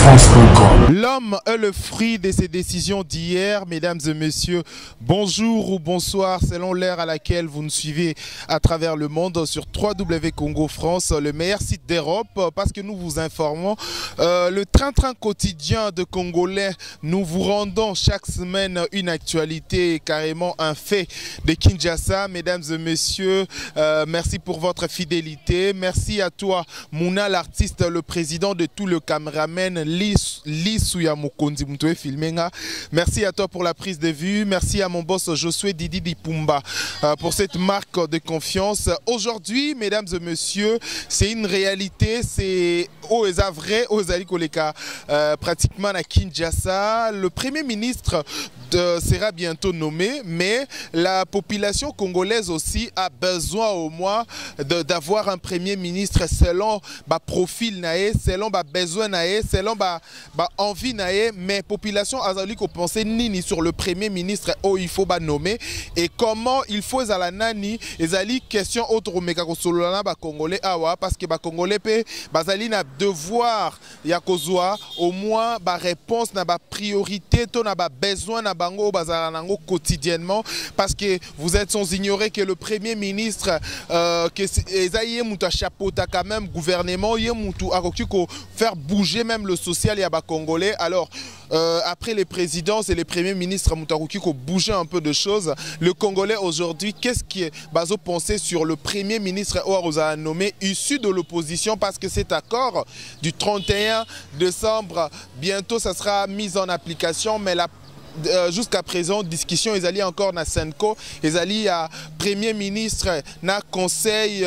francecongo.com. L'homme est le fruit de ses décisions d'hier, mesdames et messieurs. Bonjour ou bonsoir, selon l'heure à laquelle vous nous suivez à travers le monde sur www.Congo France, le meilleur site d'Europe, parce que nous vous informons le train-train quotidien de Congolais. Nous vous rendons chaque semaine une actualité, carrément un fait de Kinshasa. Mesdames et messieurs, merci pour votre fidélité. Merci à toi, Mouna, l'artiste, le président de tout le caméraman, Lisuya Mokonzi Moutoé Filmenga. Merci à toi pour la prise de vue. Merci à mon boss Josué Didi Dipumba pour cette marque de confiance. Aujourd'hui, mesdames et messieurs, c'est une réalité. C'est au vrai, aux Alikoleka, pratiquement à Kinshasa. Le premier ministre sera bientôt nommé, mais la population congolaise aussi a besoin au moins d'avoir un premier ministre selon le profil naé, selon le besoin naé, selon envie naé, mais population azali ko penser nini sur le premier ministre où il faut nommer et comment il faut à la nani ezali question autre meka ko solana ba congolais awa parce que ba congolais pe bazali na devoir ya kozwa au moins ba réponse na ba priorité to na ba besoin na bango bazala nango quotidiennement parce que vous êtes sans ignorer que le premier ministre que ezaye muta chapeauta quand même gouvernement yé mutu akoki ko faire bouger même le social ya ba congolais. Alors après les présidences et les premiers ministres Moutarouki qui ont bougé un peu de choses, le Congolais aujourd'hui, qu'est-ce qui est baso pensé sur le premier ministre Ouaroza nommé issu de l'opposition parce que cet accord du 31 décembre, bientôt ça sera mis en application, mais jusqu'à présent, discussion, ils allaient encore na Senko, ils allaient à premier ministre, na conseil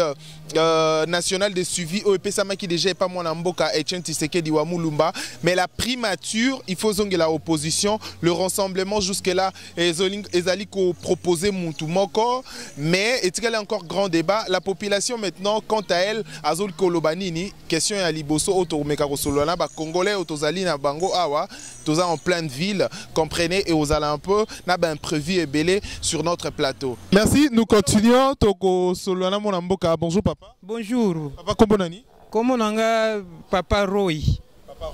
national de suivi OEP Samaki déjà pas mon amboka Etienne Tshisekedi wa Mulumba, mais la primature il faut zonge la opposition, le rassemblement jusque là ezali ko proposer Moutoumoko, mais est-il y a encore grand débat. La population maintenant quant à elle azol kolobanini question ya liboso auto meka kosolana ba congolais autozali na bango awa toza en pleine ville, comprenez, et aux un peu na ben imprévu et belé sur notre plateau. Merci, nous continuons toko solana mon amboka. Bonjour papa. Bonjour. Papa comment nani? Comment nanga Papa Roy? Papa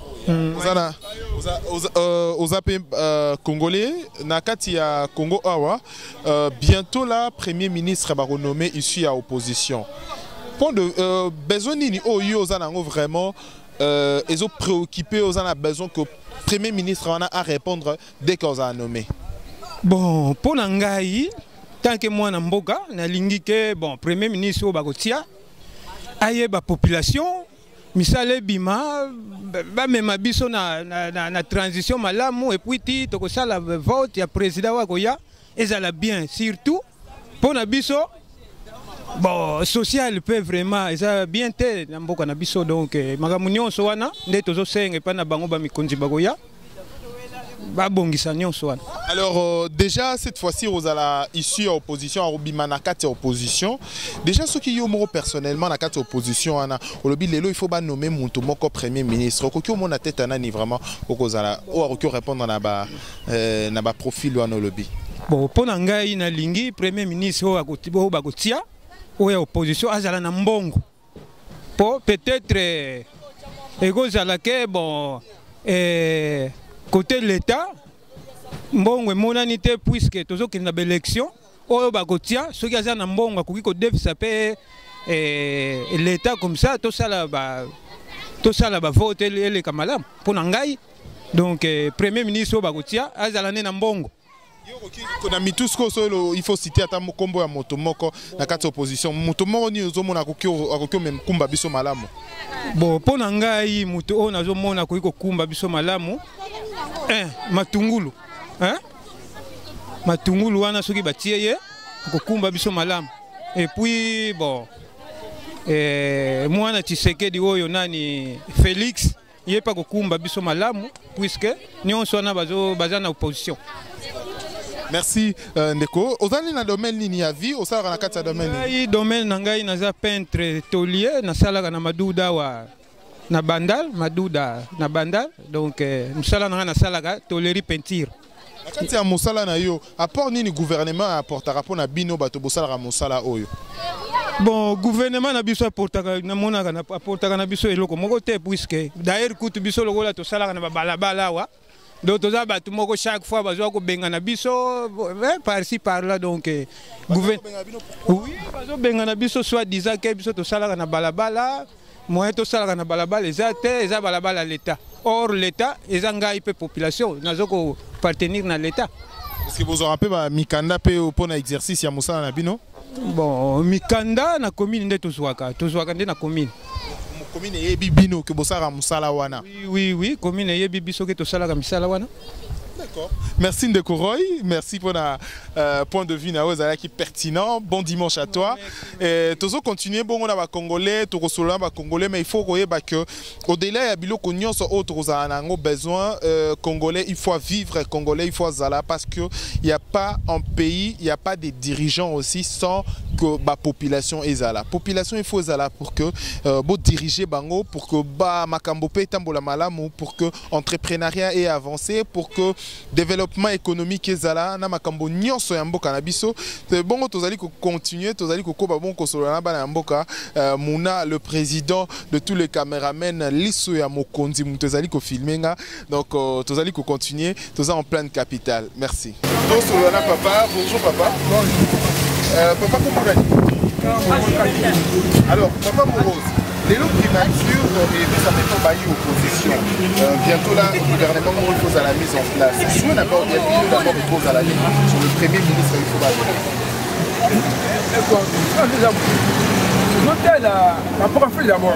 Roy. Aux AP congolais, nakati ya Congo awa, bientôt là premier ministre va renommé ici à opposition. Point de besoin nini oyo ozanango vraiment ils ont préoccupé aux en a besoin que premier ministre en a à répondre dès qu'on a nommé. Bon, pour Nangaï, tant que moi n'amboka, na lingi que bon premier ministre au Bagotia, aye ba population, misale bima, ba même biso na transition malamu et puis ti to ko sala vote ya président wa koya, ezala bien surtout pour na biso. Bon, social peut vraiment, ça bien té n'amboka na biso donc magamunyo soana, nde tozo senge pa na bango ba mikonzi bagoya. Alors déjà cette fois-ci vous allez issu à opposition à Robimanakati opposition. Déjà ceux qui ont personnellement na carte opposition ana au lobby lelo il faut pas nommer Moutoumoko premier ministre. Ko mon tête ana ni vraiment ko zala ou répondre na ba profil ou na lobby. Bon pour ngai na lingi premier ministre o akotibo bakotia ou opposition azala na mbongo. Pour peut-être ego zala ke bon côté de l'État, bon, monanité puisque toujours qu'il y a une élection, au Bagotia, ceux qui ont un bon, ça peut l'État comme ça, tout ça là, vote les Kamalam pour Nangaï. Donc, premier ministre au Bagotia, Azalane Nambongo. Il faut citer à Mokombo et Motomoko dans la opposition. Motomoko ni ozomona akokyo même kumba biso malamu. Bon, pour Nangaï, Moto na zomona akokyo kumba biso malamu. Matungulu. Hein? Matungulu wana soki batie ye kokumba biso malamu. Et puis bon mwana Tshisekedi oyo nani Félix ye pa kokumba biso malamu puisque nyonso wana baza na opposition. Merci Ndeko. Ozali na domaine nini ya vie au sala na kati ya domaine nini? Domaine nangai naza peintre taulier na sala na maduda wa na bandal maduda na bandal donc musala na sala ga taulerie peinture. Kati ya musala na yo apport nini gouvernement apportera pour na bino bato bosala ga musala oyo? Bon, gouvernement na biso apportaka na monaka na apportaka na biso eloko moko te puisque d'ailleurs kutu biso lokola to sala na balabala wa. Donc toza batu moko chaque fois bazwa ko benga na biso par-ci par-là donc gouvernement. Oui, bazo benga na biso soit disant que biso to sala na balabala, moi to sala na balabala eza balabala l'État. Or l'État eza ngai pe population nazoko partenir na l'État. Est-ce que vous aurez un peu mikanda pe pour un exercice ya musala na bino? Bon, mikanda na commune nde tozwaka nde na commune. Commune yebi bino que bosara musala wana. Oui, commune yebi biso ke tosala ka misala wana. D'accord. Merci Ndekoroy, merci pour la point de vue na ozala qui pertinent. Bon dimanche à toi. Et tozo continuer bon on a ba congolais, to kosola ba congolais mais il faut koyeba que au-delà ya biloko nyonso autre ozala nango besoin congolais, il faut vivre congolais, il faut zala parce que il y a pas un pays, il y a pas des dirigeants aussi sans que ba population ezala. Population il faut zala pour que bo diriger bango pour que ba makambo pe tambola malamu pour que entrepreneuriat ait avancé pour que développement économique ezala na makambo nyonso ya mboka na biso bongo tozali ko continuer tozali ko koba bon ko solo na bana mboka Muna le président de tous les caméramens liso ya mokonzi mu tozali ko filmer nga donc tozali ko continuer toza en pleine capitale merci donc solo na papa bonjour papa papa comment alors papa Morose les lots primature et nous avons pas eu opposition. Bientôt là, le gouvernement repose à la mise en place. Si on d'abord repose à la ligne sur le premier ministre, il faut pas rapport à faire d'abord.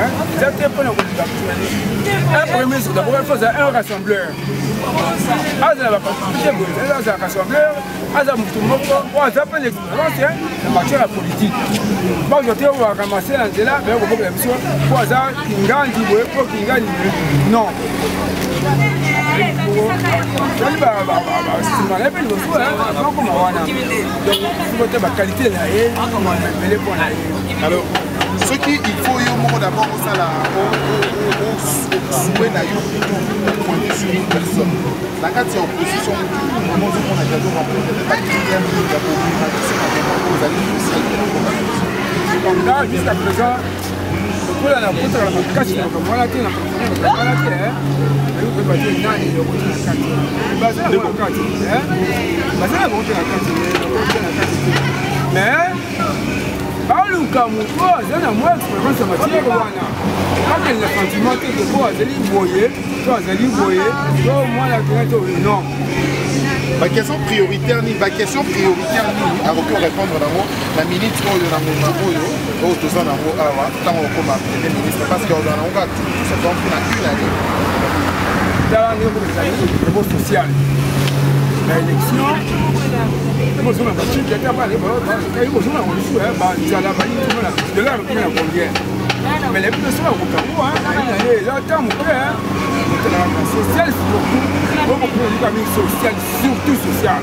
Un premier ministre, d'abord, il faut un rassembleur. Un rassembleur, un l'expérience en matière politique. Moi, je vais ramasser dans cela, mais pour hasard, non. Alors, ce qui il faut d'abord souhaiter pointer sur une personne. La carte c'est opposition, jusqu'à présent, pour la casse, mais par le cas où il y a moins d'expérience en matière de wana. Quand il y a le sentiment que tu vas aller voyer, moi la non. Ma question prioritaire ni à répondre dans la minute où il y a au tout ça dans tant comme premier ministre parce qu'on a tout ça donc une année. Dans le niveau social. L'élection, mais les plus souvent social surtout social.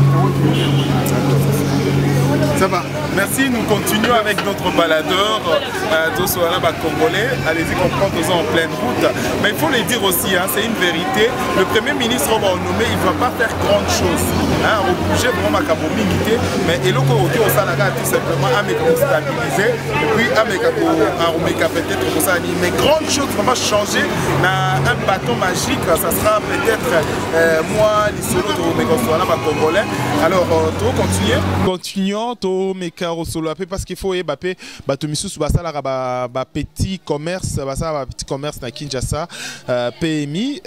Ça va. Merci, nous continuons avec notre baladeur congolais. Allez-y comprendre qu'ils sont en pleine route. Mais il faut le dire aussi, hein, c'est une vérité. Le Premier ministre va nommé, il ne va pas faire grande chose. Hein, on bouger vraiment ma mais il faut au Salaga tout simplement à me stabiliser et puis à me peut-être pour ça. Mais grande chose vraiment changer un bâton magique, ça sera peut-être moi, les solos de congolais. Alors, continuons. Mekaro solo parce qu'il faut ébapé batomisus basala ba petit commerce basala petit commerce na Kinshasa PMI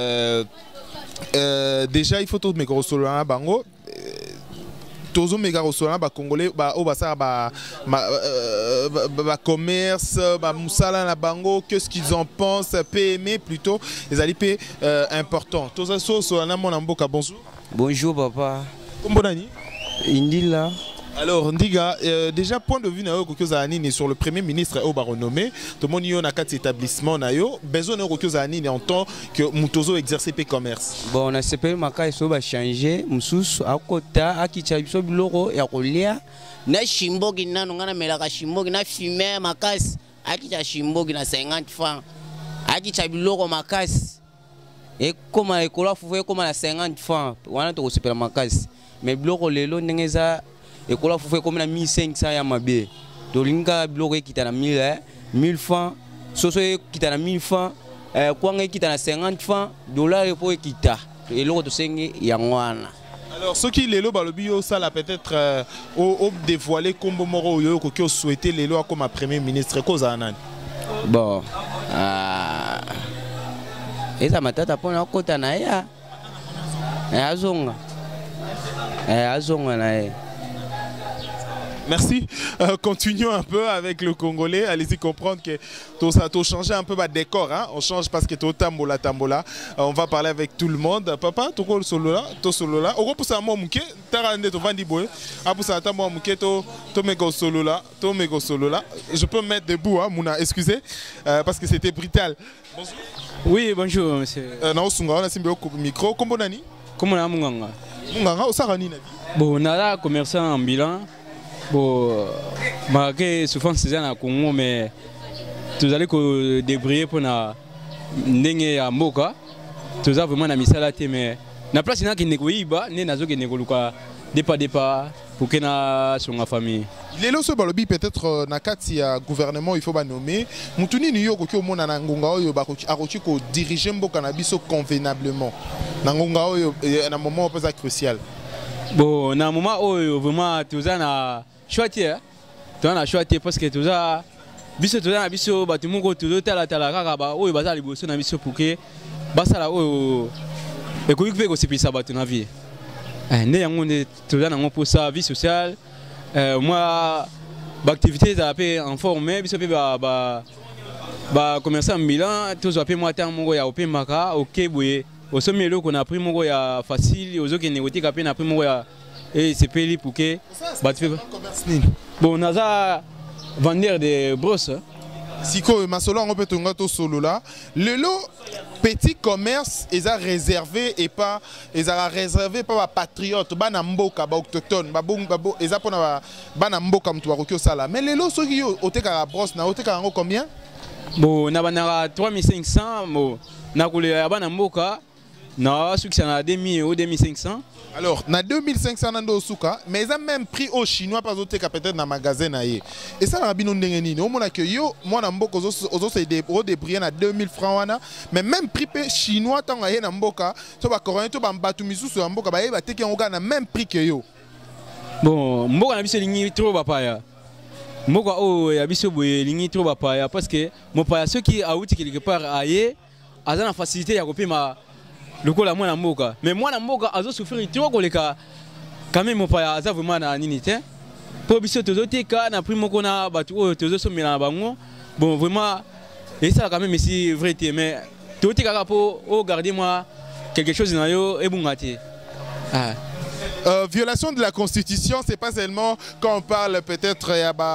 déjà il faut tout Mekaro solo na bango tozo Mekaro solo ba congolais ba o basala ba commerce ba musala na bango qu'est-ce qu'ils en pensent PMI plutôt les alipé important tozo solo na mon mboka bonjour. Bonjour papa. Comment bonani Indila. Alors, Ndiga, déjà, point de vue sur le Premier ministre au renommé, tout le monde y a un établissement, besoin de en tant que Moutozo exercer le commerce. Bon, on a CPE Maka, il va changer, Moussous, à côté, à qui t'a eu l'euro et à Rolia. Na Shimbogi, na Melaka Shimbogi, na Fumé Makas, à qui t'a Shimbogi, na 50 francs, à qui t'a eu l'euro Makas. Et comme à l'école, il faut comme à 50 francs, on a au supermarché. Mais l'euro, les lots, et qu'on a fait comme 1500 ya mabe tolinga biloko qui na 1000 francs soso qui na 1000 francs kwanga qui na 50 francs dollars pour kita eloko to sengi yangwana. Alors, ce qui est le ça l'a peut-être dévoilé comme moro yo ko souhaité les lois comme premier ministre cause anan. Bon, eza matata pona kota na ya. Azonga na ya. Merci. Continuons un peu avec le Congolais. Allez-y comprendre que tout ça a changé un peu le décor. Hein? On change parce que tout tambola. On va parler avec tout le monde. Papa, tu es solo là. On va pousser à moi mouké. Tarande to vandi boy. A pousser à moi mouké to mego solo là. Je peux me mettre debout, hein, Mouna. Excusez, parce que c'était brutal. Bonjour. Oui, bonjour monsieur. Na osunga on a simbi au micro. Comment nani? Comment na munganga? Munganga osarani na. Bon, nala commerçant ambulant. Bon, malgré souffrance c'est na Congo, mais tu allez que débrouiller pour na ndenge ya mboka. Tu as vraiment na misala te mais na place na ki negoiba, ne nazo ke negoluka dépa pour que na son famille. Les lois sur balobi peut-être na kati ya gouvernement il faut ba nommer. Mutuni ni yo ko mona na ngonga oyo ba ko ko diriger mboka na biso convenablement. Na ngonga oyo na moment pas crucial. Bon, na moment oyo vraiment tu as na choitier. Tu as choitier parce que tu as biso na biso batu moko tu tala kaka ba oyo bazali boso na biso pour que basala oyo ekoki pe ko sipisa batu na vie. Ne yango tu as na pour ça vie sociale. Moi activité za pe en forme biso pe ba commerçant Milan tous pe moi temps moko ya ope maka OK boye au sommet qu'on a pris mon ya facile aux autres qui négocient qu'après on a pris mon ya et c'est payé pour que bon naza vendre des brosses siko masolo on peut tonga to solo là le lot petit commerce ils a réservé et pas ils a réservé pas patriote bana mboka ba autochtone ba bonga bo ils a pona bana mboka mtu wa kokyo sala mais le lot ceux qui oteka la brosse na oteka ngo combien bon na bana 3500 bon na kule ya bana mboka non, ceux qui sont à 2000 ou 2500. Alors, na 2500 nando suka, mais ils ont même pris au chinois parce que peut-être dans magasin na ye. Et ça na bino ndengeni, au mona que yo moi na mboko ozo se débrouiller na 2000 francs wana, mais même prix chinois tant na ye na mboka, to ba coréen to ba mbatu misusu na mboka ba ye ba teki ngoka na même prix que yo. Bon, mboka na biso lingi trop bapaya. Mboka o ya biso boye lingi trop bapaya parce que mon paya ceux qui a outi quelque part aye, a na facilité ya kopema le coup la moi na mboka mais moi na mboka azo souffrir trop koleka quand même mon paya aza vraiment na ninité pour biso tozo teka na primo kona batu o tozo somela na bango bon vraiment et ça quand même ici vrai mais to teka pour garder moi quelque chose na yo e bungati violation de la Constitution, c'est pas seulement quand on parle peut-être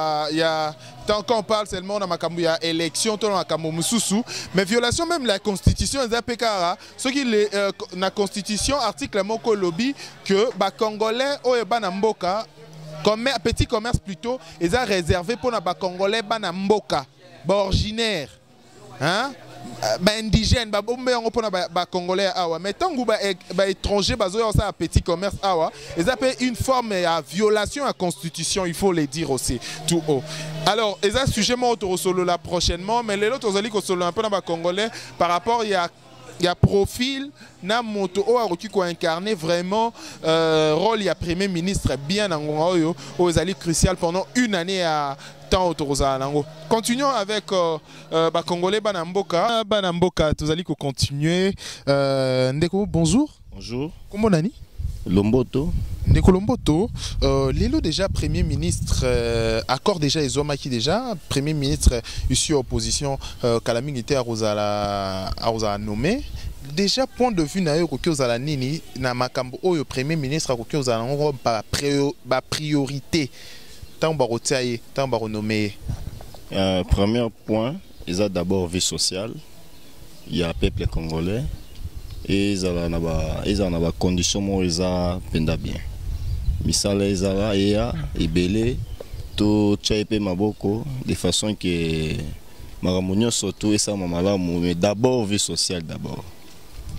tant qu'on parle seulement dans ma élection, mais violation même de la Constitution, ce qui la Constitution article moko lobby que ba Congolais ou banamboka petit commerce plutôt, ils ont réservé pour les Congolais banamboka, originaire, hein? Indigène, Congolais awa, mais tant que étranger, petit commerce awa, ils appellent une forme de violation à la Constitution, il faut le dire aussi tout haut. Alors, ils ont sujet autour solo là prochainement, mais les autres ont solo un peu dans Congolais par rapport il y a profil na moto o qui incarner vraiment rôle il y a premier ministre bien en aux alliés crucial pendant une année à temps autour de continuons avec Congolais Banamboka tous allez continuer Ndeko bonjour. Bonjour. Comment nani Lomboto. Ndeko Lomboto Lelo déjà premier ministre accord déjà les hommes qui déjà premier ministre issu opposition Kalaming était à Rosa nommé déjà point de vue na yo ko ozala nini na makambo oyo premier ministre ko ozala ngo ba priorité tant ba rotiaye tant ba renommé. Premier point, ils ont d'abord vie sociale. Il y a peuple congolais et ils ont des conditions où ils ont penda bien. Misala ils ont et belé tout tchaipé maboko de façon que maramunyo surtout et ça mamala mais d'abord vie sociale d'abord.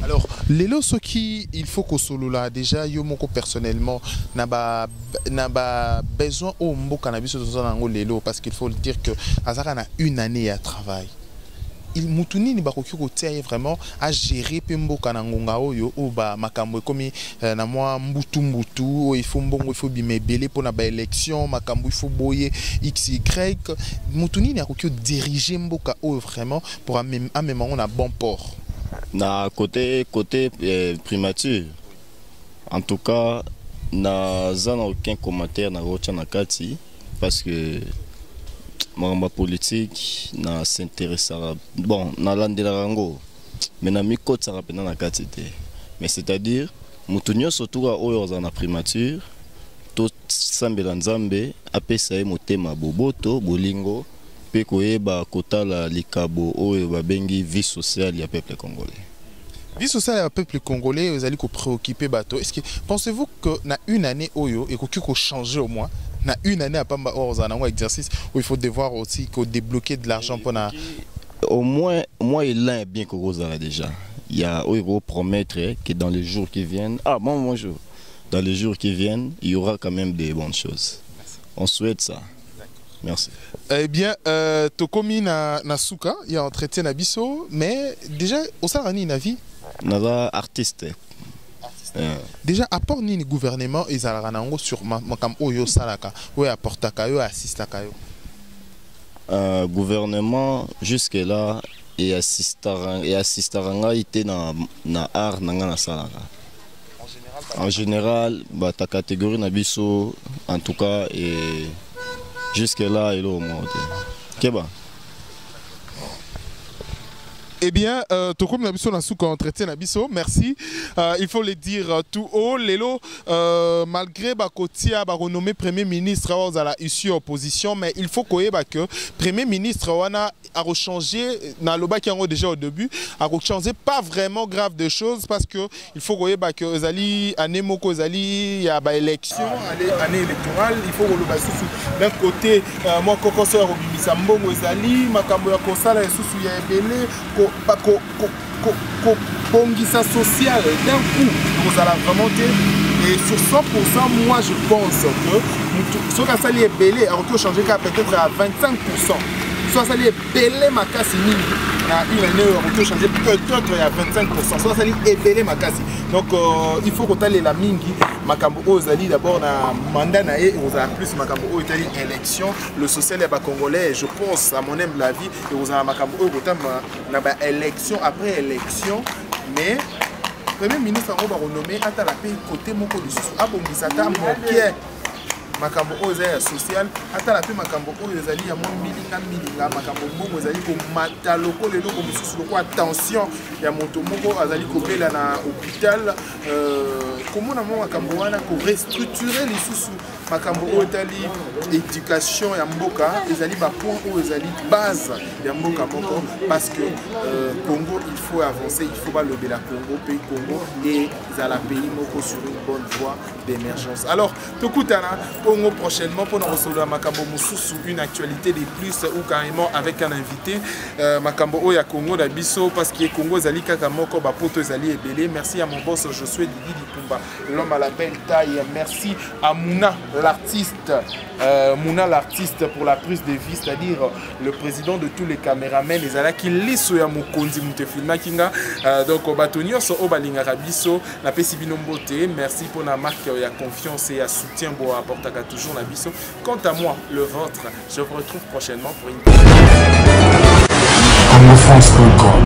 Alors, lelo soki il faut que solo là déjà yo moko personnellement n'a ba besoin au mboka na biso tozana lelo parce qu'il faut le dire que azaka na une année à travail. Il mutuni ni bakoki ko tia vraiment à gérer pemboka na ngonga oyo o ba makambo komi na mwa mbutu il faut mbongo il faut bimebele pour na ba élection makambo il faut boyer xy mutuni ni akoki diriger mboka o vraiment pour à même on a bon port. Na côté primature, en tout cas, n'a aucun commentaire na rocha na kati parce que ma politique na s'intéressera bon na landela rango mais na miko tsara pena na kati te mais c'est-à-dire mutunyo surtout oyo za na primature to sambela nzambe apesa ye motema boboto bolingo pe koyeba kotala likabo oyo babengi vie sociale ya peuple congolais. Vie sociale ya peuple congolais, vous allez vous préoccuper bateau. Est-ce que pensez-vous que na une année oyo et que changer au moins na une année à Pamba or un exercice où il faut devoir aussi débloquer de l'argent pour na au moins il est bien que Rosa déjà. Il y a au promettre que dans les jours qui viennent bonjour. Dans les jours qui viennent, il y aura quand même des bonnes choses. Merci. On souhaite ça. Merci. Eh bien, Tokomi na Souka, il y a entretien à Bisso, mais déjà, au Sarani Navi Naza artiste. Déjà, apport ni le gouvernement, ils ont sur Makam Oyo Salaka, ou apporta Kayo, assista Kayo. Gouvernement, jusque-là, et assistaranga était na art na Salaka. En général, ta catégorie Nabiso, en tout cas, et jusque-là, il est au monde. Keba. Eh bien, Tokom Nabiso Nasuka entretien Nabiso, merci. Il faut le dire tout haut. Lelo, malgré Bakotia, renommé Premier ministre à la issue opposition, mais il faut que Premier ministre a rechangé, dans le qui a déjà au début, a rechangé pas vraiment grave de choses parce que il faut que Zali, année Moko Zali, il y a élection, année électorale, il faut que le d'un côté, moi, Kokosor, Obimisambo, Zali, Makambo Kosala, Soussou Yabele, Bongisa social d'un coup vous allez vraiment et sur 100% moi je pense que ce que ça est belé a changé peut-être à 25%. Soit ça est belé ma casse à une année on changer peut-être à 25%. Soit ça est belé ma casse. Donc il faut que tu la mingi makambo ozali d'abord na mandat na et on a plus makambo itali élection le social est pas congolais je pense à mon humble avis et on a makambo na ba élection après élection mais premier ministre on va renommer ata la pays côté moko du sous abongisa ta mokie makambo oyo social ata la pe makambo oyo ezali ya milinga makambo mbongo ezali ko mataloko lelo ko mususu loko attention ya moto moko azali ko bela na hôpital comment na makambo wana ko restructurer les sous makambo oyo tali éducation ya mboka ezali ba point oyo ezali base ya mboka moko parce que Congo il faut avancer il faut pas lever la Congo et zala pays moko sur une bonne voie d'émergence. Alors tokutana Congo prochainement pour nous recevoir makambo mususu une actualité des plus ou carrément avec un invité makambo oya Congo da biso parce que Congo zali kaka moko ba poto zali ebele. Merci à mon boss Josué Didi Dipumba l'homme à la belle taille. Merci à Mouna l'artiste pour la prise de vie, c'est-à-dire le président de tous les caméramens les ala qui liso ya mokonzi mutefilma kinga donc batonio so obalinga rabiso na pesi binombote. Merci pour la marque ya confiance et à soutien pour apporter toujours la biso. Quant à moi, le vôtre, je vous retrouve prochainement pour une